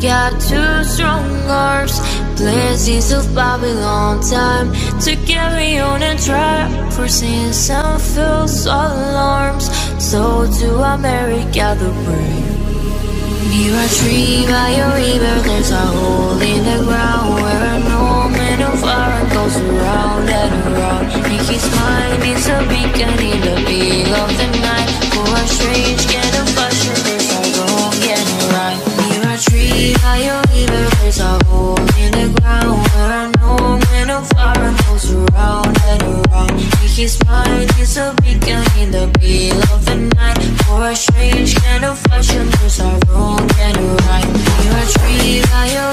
got two strong arms, blessings of Babylon, time to carry on and try. Foreseeing some false alarms, so to America the brave. Near a tree by a river, there's a hole in the ground where an old man of iron goes around and around. In his mind is a beacon in the middle of the night. For a strange kind of fashion, there's a wrong and a right. Near a tree by a river, there's a hole in the ground where an old man of iron goes around and around. In his mind is a beacon in the middle of the night. For a strange kind of fashion, there's a wrong and a right. Near a tree by a